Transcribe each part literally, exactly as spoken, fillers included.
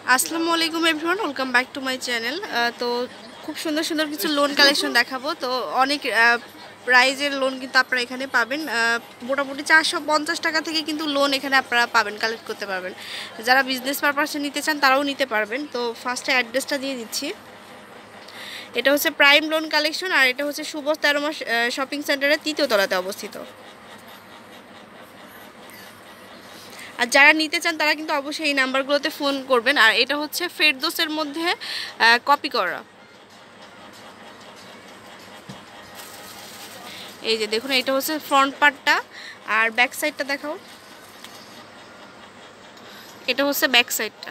আসসালামু আলাইকুম everyone, welcome back to my channel. তো খুব সুন্দর সুন্দর কিছু লোন কালেকশন দেখাবো। তো অনেক প্রাইজের লোন কিন্তু আপনারা এখানে পাবেন। মোটামুটি চারশো পঞ্চাশ টাকা থেকে কিন্তু লোন এখানে আপনারা পাবেন, কালেক্ট করতে পারবেন। যারা বিজনেস পারপাসে নিতে চান তারাও নিতে পারবেন। তো ফার্স্টে অ্যাড্রেসটা দিয়ে দিচ্ছি। এটা হচ্ছে প্রাইম লোন কালেকশন, আর এটা হচ্ছে শুভ তেরো মাস শপিং সেন্টারের তৃতীয় তলাতে অবস্থিত। আর যারা নিতে চান তারা কিন্তু অবশ্যই এই নাম্বারগুলোতে ফোন করবেন। আর এটা হচ্ছে ফেরদৌসের মধ্যে কপি করা। এই যে দেখুন, এটা হচ্ছে ফ্রন্ট পার্টটা, আর ব্যাক সাইডটা দেখাও। এটা হচ্ছে ব্যাক সাইডটা,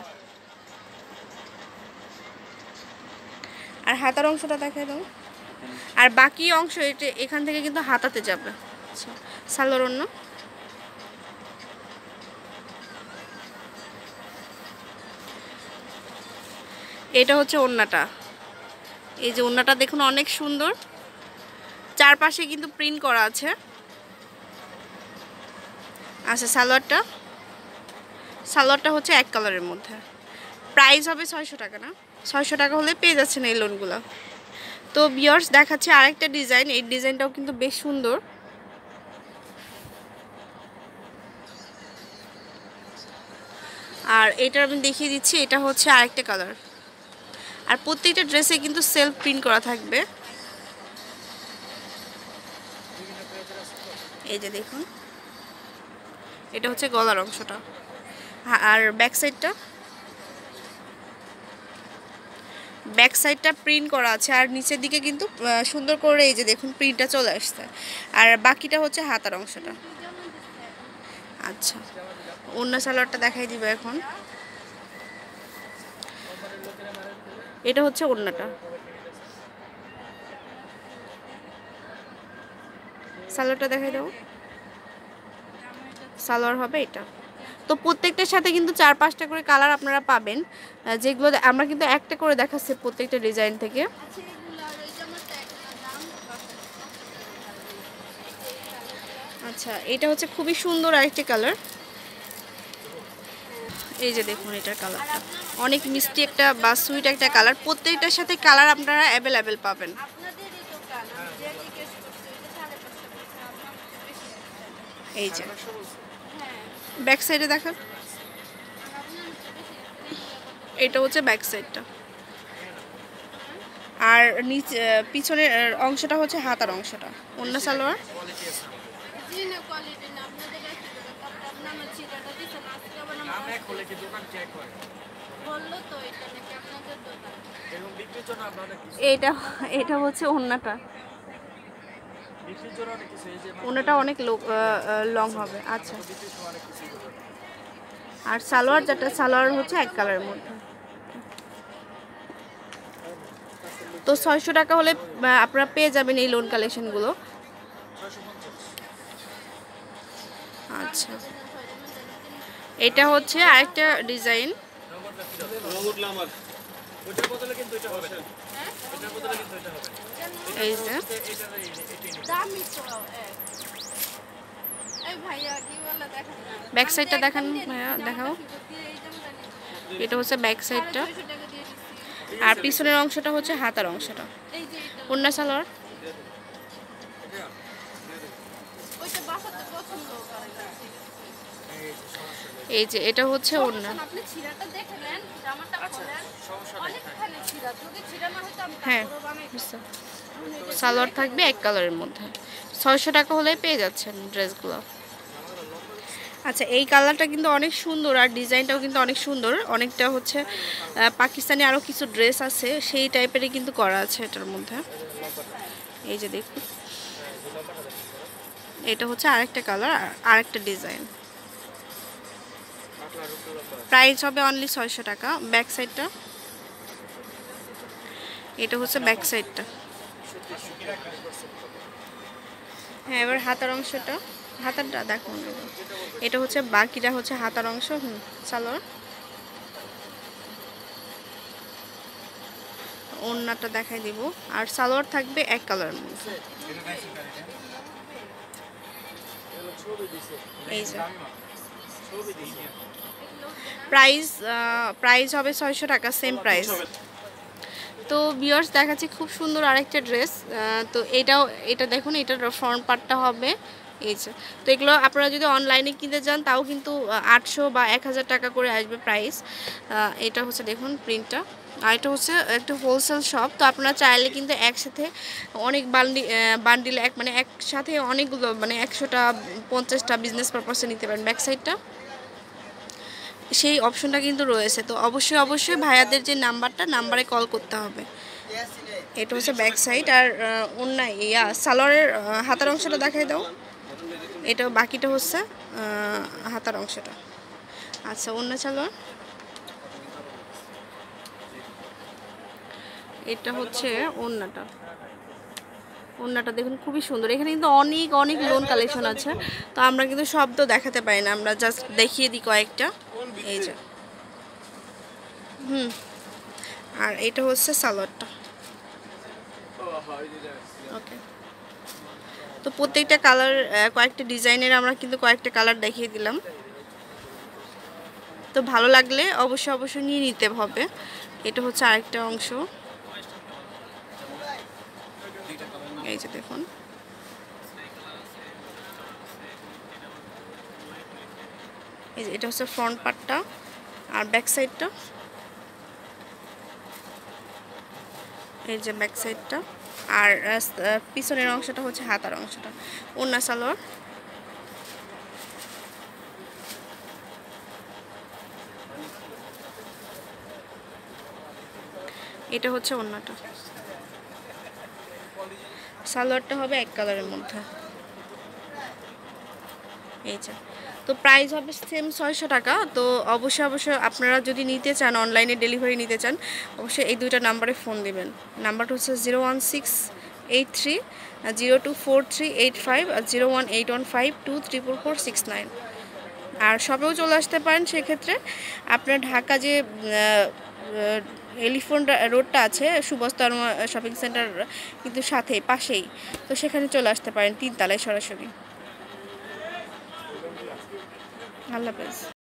আর হাতার অংশটা দেখাই দাও। আর বাকি অংশ এটা এখান থেকে কিন্তু হাতাতে যাবে। আচ্ছা, সালোয়ার অন্য। এটা হচ্ছে ওড়নাটা। এই যে ওড়নাটা দেখুন, অনেক সুন্দর, চারপাশে কিন্তু প্রিন্ট করা আছে। আচ্ছা, সালোয়ারটা সালোয়ারটা হচ্ছে এক কালারের মধ্যে। প্রাইস হবে ছয়শো টাকা। না, ছয়শো টাকা হলে পেয়ে যাচ্ছেন এই লোনগুলো। তো ভিউয়ার্স, দেখাচ্ছে আরেকটা ডিজাইন। এই ডিজাইনটাও কিন্তু বেশ সুন্দর। আর এটা আমি দেখিয়ে দিচ্ছি, এটা হচ্ছে আরেকটা কালার। আর প্রত্যেকটা ড্রেসে কিন্তু সেলফ প্রিন্ট করা থাকবে। এই যে দেখুন, এটা হচ্ছে গলার অংশটা। আর ব্যাক সাইডটা ব্যাক সাইডটা প্রিন্ট করা আছে, আর নিচের দিকে কিন্তু সুন্দর করে এই যে দেখুন প্রিন্টটা চলে আসছে। আর বাকিটা হচ্ছে হাতার অংশটা। আচ্ছা, অন্য সালোয়ারটা দেখাই দিব এখন। এটা হচ্ছে ওড়নাটা। সালোয়ারটা দেখাই দাও। সালোয়ার হবে এটা। তো প্রত্যেকটার সাথে কিন্তু চার পাঁচটা করে কালার আপনারা পাবেন, যেগুলো আমরা কিন্তু একটা করে দেখাচ্ছি প্রত্যেকটা ডিজাইন থেকে। আচ্ছা, এটা হচ্ছে খুবই সুন্দর আরেকটি কালার। এই যে দেখুন, এটার কালারটা অনেক মিষ্টি একটা বা সুইট একটা কালার। প্রত্যেকটার সাথে কালার আপনারা অ্যাভেলেবেল পাবেন। এই যে ব্যাক সাইডে দেখান। এটা হচ্ছে ব্যাক সাইডটা, আর নিচে পিছনের অংশটা হচ্ছে হাতার অংশটা। অন্য সালোয়ার। এটা এটা হচ্ছে ওড়নাটা। ওড়নাটা অনেক লং হবে। আচ্ছা, আর সালোয়ার, যেটা সালোয়ার হচ্ছে এক কালারের মধ্যে। তো ছয়শো টাকা হলে আপনারা পেয়ে যাবেন এই লোন কালেকশনগুলো। আচ্ছা, এটা হচ্ছে আরেকটা ডিজাইন। এই যে ব্যাক সাইডটা দেখান ভাইয়া, দেখাও। এটা হচ্ছে ব্যাক সাইডটা, আর পিছনের অংশটা হচ্ছে হাতার অংশটা। ওড়না সালোয়ার। এই যে এটা হচ্ছে ওড়না। হ্যাঁ, সালোয়ার থাকবে এক কালারের মধ্যে। ছয়শো টাকা হলে পেয়ে যাচ্ছেন ড্রেসগুলো। আচ্ছা, এই কালারটা কিন্তু অনেক সুন্দর, আর ডিজাইনটাও কিন্তু অনেক সুন্দর। অনেকটা হচ্ছে পাকিস্তানি আরও কিছু ড্রেস আছে সেই টাইপেরই কিন্তু করা আছে এটার মধ্যে। এই যে দেখুন, এটা হচ্ছে আরেকটা কালার, আরেকটা ডিজাইন। প্রাইস হবে অনলি ছয়শো টাকা। ব্যাক সাইডটা, এটা হচ্ছে ব্যাক সাইডটা। হ্যাঁ, এবার হাতার অংশটা, হাতারটা দেখুন। এটা হচ্ছে বাকিটা হচ্ছে হাতার অংশ। হুম, সালোয়ার। ওড়নাটা দেখাই দিব, আর সালোয়ার থাকবে এক কালারের মধ্যে। এই যে প্রাইস প্রাইস হবে ছয়শো টাকা, সেম প্রাইস। তো ভিউয়ার্স দেখাচ্ছি খুব সুন্দর আরেকটা ড্রেস। তো এটাও এটা দেখুন, এটার ফ্রন্ট পার্টটা হবে এই যে। তো এগুলো আপনারা যদি অনলাইনে কিনতে যান তাও কিন্তু আটশো বা এক হাজার টাকা করে আসবে প্রাইস। এটা হচ্ছে দেখুন প্রিন্টটা, আর এটা হচ্ছে একটা হোলসেল শপ। তো আপনারা চাইলে কিন্তু একসাথে অনেক বান্ডি বান্ডিল এক মানে একসাথে অনেকগুলো মানে একশোটা পঞ্চাশটা বিজনেস পারপাসে নিতে পারেন। ব্যাক সাইডটা সেই অপশনটা কিন্তু রয়েছে। তো অবশ্যই অবশ্যই ভাইয়াদের যে নাম্বারটা নাম্বারে কল করতে হবে। এটা হচ্ছে ব্যাক সাইড। আর অন্য ইয়া সালোয়ারের হাতার অংশটা দেখাই দাও। এটা বাকিটা হচ্ছে হাতার অংশটা। আচ্ছা, অন্য সালোয়ার এটা হচ্ছে ওড়নাটা। ওড়নাটা দেখুন খুবই সুন্দর। এখানে কিন্তু অনেক অনেক লোন কালেকশন আছে। তো আমরা কিন্তু সব তো দেখাতে পারি না, আমরা জাস্ট দেখিয়ে দিই কয়েকটা। এই যে হুম আর এটা হচ্ছে সালোয়ারটা। ওকে, তো প্রত্যেকটা কালার কয়েকটা ডিজাইনের আমরা কিন্তু কয়েকটা কালার দেখিয়ে দিলাম। তো ভালো লাগলে অবশ্যই অবশ্যই নিয়ে নিতে হবে। এটা হচ্ছে আরেকটা অংশ। এই যে দেখুন, এই যে এটা হচ্ছে ফ্রন্ট পার্টটা আর ব্যাক সাইডটা। এই যে ব্যাক সাইডটা আর পিছনের অংশটা হচ্ছে হাতার অংশটা। ওড়না সালোয়ার। এটা হচ্ছে ওড়নাটা। সালোয়ারটা হবে এক কালারের মধ্যে। এই যে, তো প্রাইস হবে সেম ছয়শো টাকা। তো অবশ্যই অবশ্যই আপনারা যদি নিতে চান, অনলাইনে ডেলিভারি নিতে চান, অবশ্যই এই দুইটা নাম্বারে ফোন দিবেন। নাম্বারটা হচ্ছে zero one six eight three zero two four three eight five আর zero one eight one five two triple four six nine. আর শপেও চলে আসতে পারেন। সেক্ষেত্রে আপনার ঢাকা যে এলিফ্যান্ট রোডটা আছে সুবস্তা শপিং সেন্টার কিন্তু সাথেই পাশেই, তো সেখানে চলে আসতে পারেন তিনতলায় সরাসরি। আল্লাহ হাফেজ।